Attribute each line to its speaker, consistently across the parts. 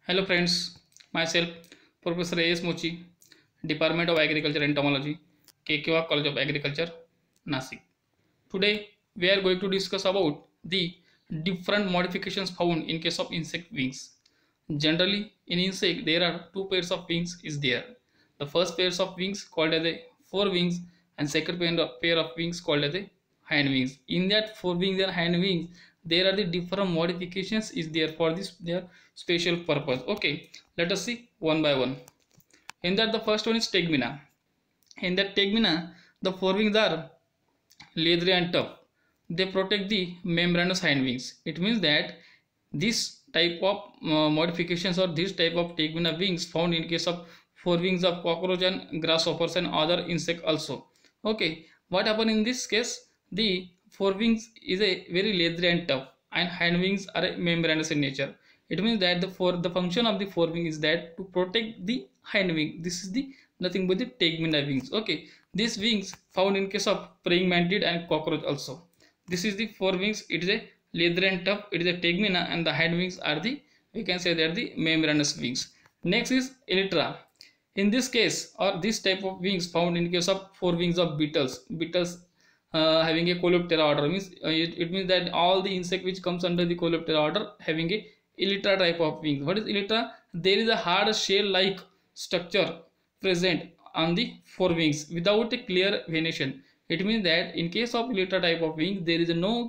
Speaker 1: Hello friends, myself Professor A.S. Mochi, Department of Agriculture and Entomology, KQA College of Agriculture, Nasik. Today we are going to discuss about the different modifications found in case of insect wings. Generally, in insect there are two pairs of wings is there. The first pairs of wings called as a forewings and second pair of wings called as a hind wings. In that forewings and hind wings, there are the different modifications is there for this their special purpose. Okay, let us see one by one. In that the first one is tegmina. In that tegmina, the forewings are leathery and tough. They protect the membranous hind wings. It means that this type of modifications or this type of tegmina wings found in case of forewings of cockroach and grasshoppers and other insect also. Okay, what happen in this case? The forewings is a very leathery and tough, and hind wings are a membranous in nature. It means that the function of the forewing is that to protect the hind wing. This is the nothing but the tegmina wings. Okay, these wings found in case of praying mantis and cockroach also. This is the forewings. It is a leather and tough. It is a tegmina, and the hind wings are the, we can say, they are the membranous wings. Next is elytra. In this case, or this type of wings found in case of forewings of beetles. Beetles having a Coleoptera order means it means that all the insect which comes under the Coleoptera order having a elytra type of wings. What is elytra? There is a hard shell-like structure present on the forewings without a clear venation. It means that in case of elytra type of wings, there is no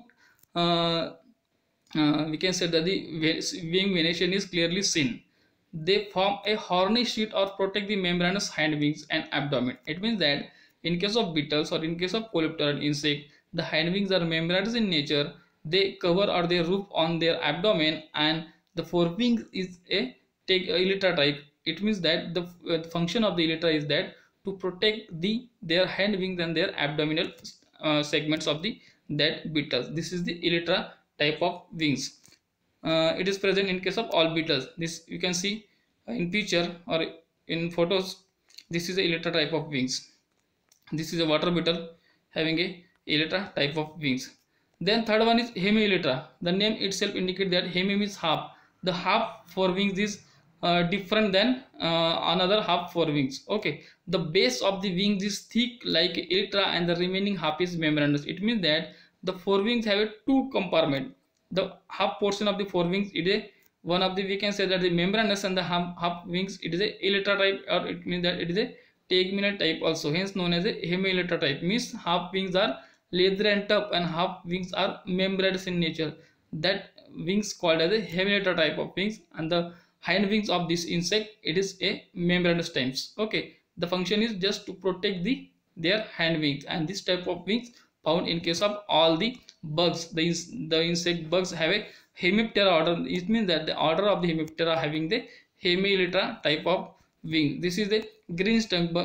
Speaker 1: we can say that the wing venation is clearly seen. They form a horny sheet or protect the membranous hind wings and abdomen. It means that in case of beetles or in case of coleopteran insect, the hind wings are membranous in nature. They cover or they roof on their abdomen, and the forewings is a elytra type. It means that the function of the elytra is that to protect their hind wings and their abdominal segments of the that beetles. This is the elytra type of wings. It is present in case of all beetles. This you can see in picture or in photos. This is a elytra type of wings. This is a water beetle having a elytra type of wings. Then third one is hemielytra. The name itself indicates that hemi means half. The half forewings is different than another half forewings. Okay, the base of the wings is thick like elytra, and the remaining half is membranous. It means that the forewings have a two compartment. The half portion of the forewings it is one of the, we can say that the membranous, and the half wings it is a elytra type, or it means that it is a tegmenal type also, hence known as a hemielytra type. Means half wings are leather and tough and half wings are membranous in nature. That wings called as a hemielytra type of wings, and the hind wings of this insect it is a membranous types. Okay, the function is just to protect their hind wings, and this type of wings found in case of all the bugs. The insect bugs have a Hemiptera order. It means that the order of the Hemiptera having the hemielytra type of wing. This is the green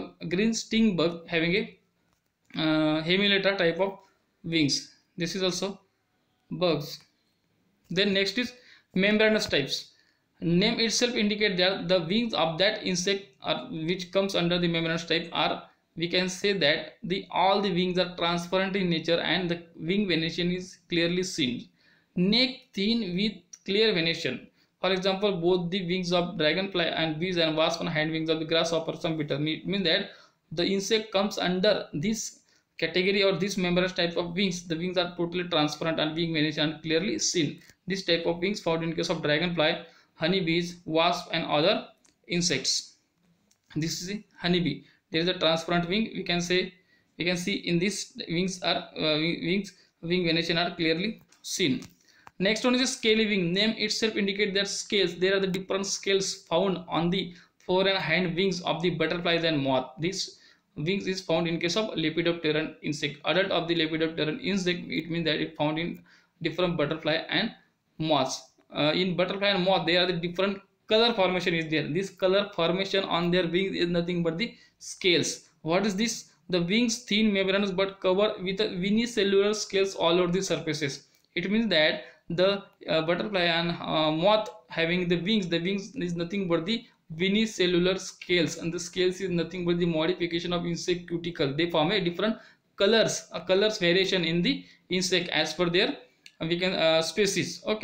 Speaker 1: sting bug having a hemielytra type of wings. This is also bugs. Then next is membranous types. Name itself indicate that the wings of that insect which comes under the membranous type are, we can say that all the wings are transparent in nature, and the wing venation is clearly seen. Neck thin with clear venation. For example, both the wings of dragonfly and bees and wasp and hind wings of the grasshopper, some beetles. Mean that the insect comes under this category or this membranous type of wings. The wings are totally transparent and wing venation and clearly seen. This type of wings found in case of dragonfly, honeybees, wasp and other insects. This is the honeybee. There is a transparent wing. We can see in this wings are wing venation are clearly seen. Next one is a scaly wing. Name itself indicates that scales. There are the different scales found on the fore and hind wings of the butterflies and moth. This wings is found in case of Lepidopteran insect. Adult of the Lepidopteran insect, it means that it found in different butterfly and moths. In butterfly and moth, there are the different color formation is there. This color formation on their wings is nothing but the scales. What is this? The wings thin membranous but covered with unicellular scales all over the surfaces. It means that the butterfly and moth having the wings is nothing but the unicellular scales, and the scales is nothing but the modification of insect cuticle. They form a different colors variation in the insect as per their we can species. Okay,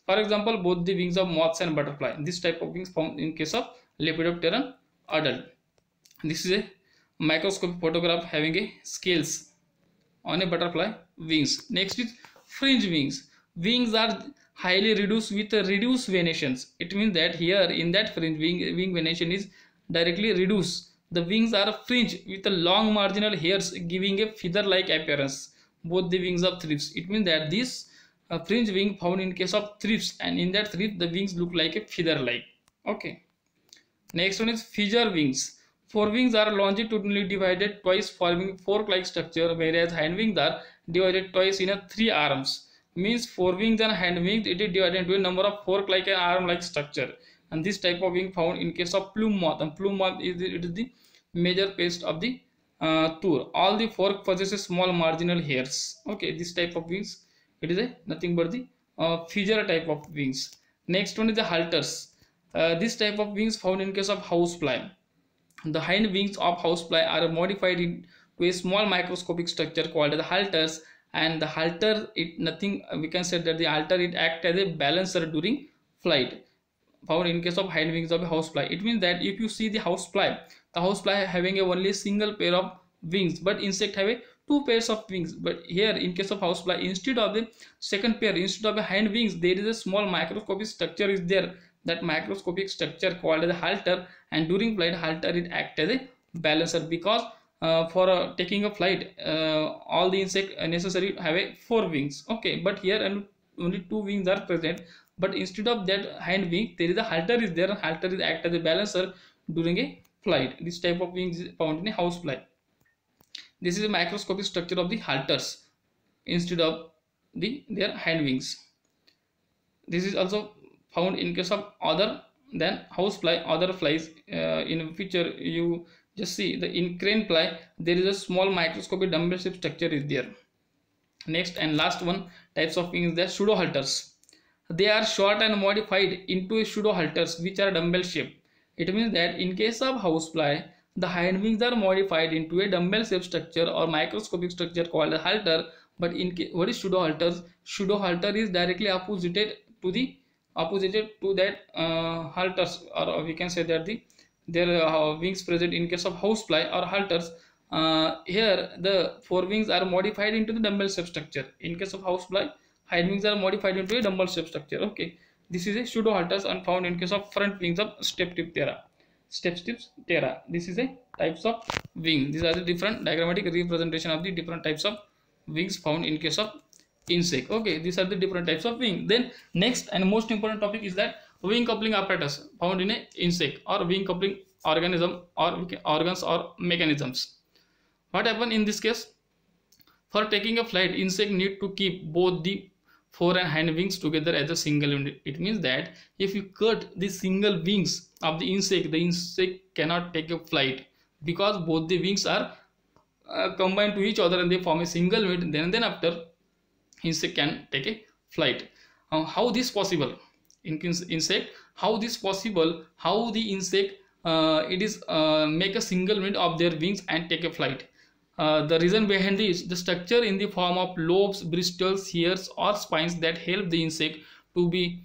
Speaker 1: For example, both the wings of moths and butterfly. This type of wings found in case of Lepidopteran adult. This is a microscopic photograph having a scales on a butterfly wings. Next is fringe wings. Wings are highly reduced with reduced venations. It means that here in that fringe wing venation is directly reduced. The wings are fringed with a long marginal hairs giving a feather-like appearance. Both the wings of thrips. It means that this fringe wing found in case of thrips, and in that thrip the wings look like a feather-like. Okay. Next one is fissure wings. Forewings are longitudinally divided twice forming fork-like structure, whereas hind wings are divided twice in a 3 arms. Means forewings and hind wings it is divided into a number of fork-like and arm-like structure. And this type of wing found in case of plume moth. And plume moth is the major pest of the tour. All the fork possesses small marginal hairs. Okay, this type of wings it is a nothing but the fissure type of wings. Next one is the halters. This type of wings found in case of housefly. The hind wings of housefly are modified into a small microscopic structure called the halters, and the halter it nothing we can say that the halter it acts as a balancer during flight. Found in case of hind wings of a housefly. It means that if you see the housefly having a only single pair of wings, but insect have a 2 pairs of wings. But here in case of housefly, instead of the second pair, instead of a hind wings, there is a small microscopic structure is there. That microscopic structure called as a halter, and during flight halter it acts as a balancer, because for taking a flight all the insect necessary have a 4 wings. Okay, but here only 2 wings are present, but instead of that hind wing there is a halter is there, and halter is act as a balancer during a flight. This type of wings is found in a housefly. This is a microscopic structure of the halters instead of their hind wings. This is also found in case of other than housefly, other flies. In picture you just see the in crane fly there is a small microscopic dumbbell shaped structure is there. Next and last one types of wings, they are pseudo halters. They are short and modified into a pseudo halters which are dumbbell shaped. It means that in case of housefly the hind wings are modified into a dumbbell shaped structure or microscopic structure called a halter. But in what is pseudo halters? Pseudo halter is directly opposited to that halters, or we can say that their wings present in case of housefly or halters. Here the forewings are modified into the dumbbell shape structure. In case of housefly, hind wings are modified into a dumbbell shape structure. Okay, this is a pseudo halters and found in case of front wings of step-tip ptera. This is a types of wing. These are the different diagrammatic representation of the different types of wings found in case of insect. Okay, these are the different types of wing. Then next and most important topic is that wing coupling apparatus found in a insect, or wing coupling organism, or organs or mechanisms. What happen in this case? For taking a flight, insect need to keep both the fore and hind wings together as a single unit. It means that if you cut the single wings of the insect cannot take a flight, because both the wings are combined to each other and they form a single unit. Then after insect can take a flight. How this possible in insect? How this possible? How the insect it is make a single unit of their wings and take a flight? The reason behind this, the structure in the form of lobes, bristles, hairs or spines that help the insect to be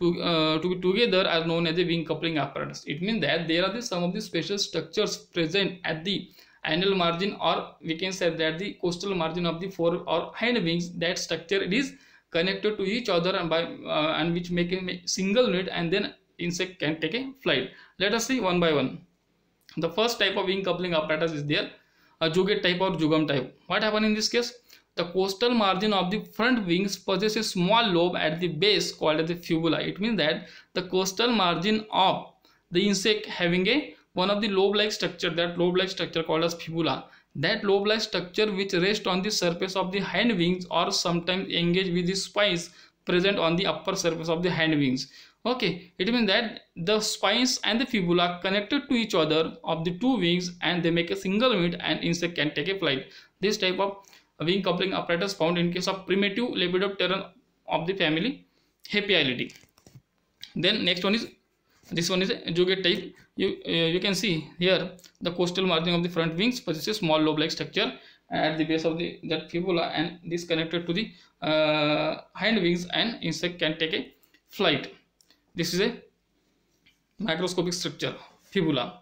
Speaker 1: together are known as a wing coupling apparatus. It means that there are some of the special structures present at the anal margin, or we can say that the costal margin of the fore or hind wings. That structure it is connected to each other and by and which make a single unit, and then insect can take a flight. Let us see one by one. The first type of wing coupling apparatus is there, a Jouget type or Jugum type. What happened in this case? The costal margin of the front wings possesses a small lobe at the base called as the fibula. It means that the costal margin of the insect having one of the lobe-like structure, that lobe-like structure called as fibula. That lobe-like structure which rests on the surface of the hind wings or sometimes engage with the spines present on the upper surface of the hind wings. Okay, it means that the spines and the fibula connected to each other of the two wings and they make a single unit, and insect can take a flight. This type of wing coupling apparatus found in case of primitive Lepidopteran of the family Hepialidae. Then next one is, this one is a Jouget type. You can see here the costal margin of the front wings possesses small lobe-like structure at the base of that fibula, and this connected to the hind wings, and insect can take a flight. This is a microscopic structure, fibula.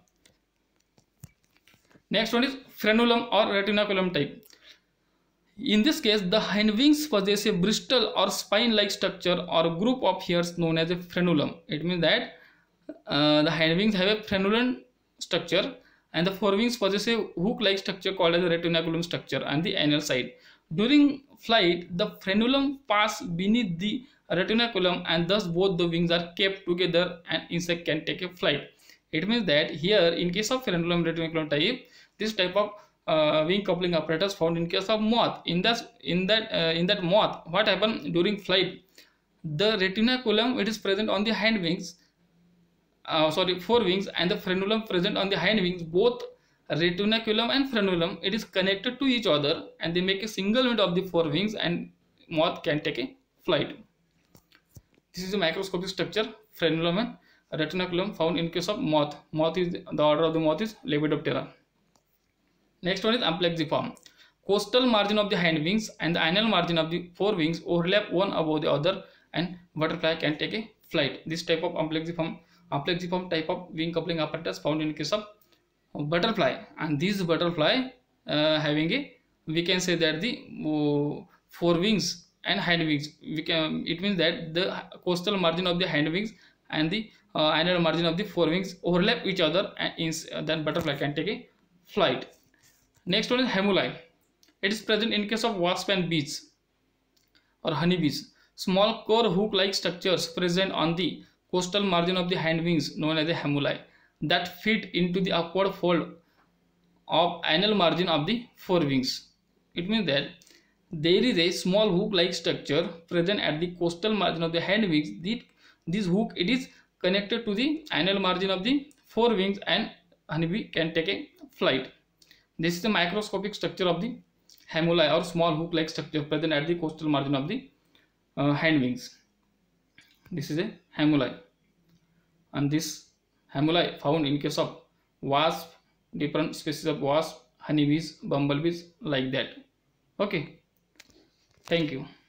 Speaker 1: Next one is frenulum or retinaculum type. In this case, the hindwings possess a bristle or spine-like structure or group of hairs known as a frenulum. It means that the hindwings have a frenulum structure, and the forewings possess a hook-like structure called as a retinaculum structure on the anal side. During flight, the frenulum pass beneath the retinaculum, and thus both the wings are kept together and insect can take a flight. It means that here, in case of frenulum retinaculum type, this type of wing coupling apparatus found in case of moth. In that moth, what happened during flight? The retinaculum, it is present on the hind wings, forewings, and the frenulum present on the hind wings. Both retinaculum and frenulum, it is connected to each other, and they make a single unit of the forewings, and moth can take a flight. This is a microscopic structure, frenulum and retinaculum, found in case of moth. Moth is the order of the moth is Lepidoptera. Next one is amplexiform. Coastal margin of the hind wings and the anal margin of the forewings overlap one above the other, and butterfly can take a flight. This type of amplexiform type of wing coupling apparatus found in case of butterfly, and these butterfly having a, we can say that the forewings and hind wings, it means that the coastal margin of the hind wings and the anal margin of the forewings overlap each other, and then butterfly can take a flight. Next one is hemuli. It is present in case of wasp and bees or honeybees. Small core hook-like structures present on the coastal margin of the hind wings known as the hemuli that fit into the upward fold of anal margin of the forewings. It means that there is a small hook-like structure present at the coastal margin of the hind wings. This hook, it is connected to the anal margin of the forewings, and honeybee can take a flight. This is the microscopic structure of the hemuli or small hook-like structure present at the coastal margin of the hind wings. This is a hemuli, and this hemuli found in case of wasp, different species of wasp, honeybees, bumblebees, like that. Okay, thank you.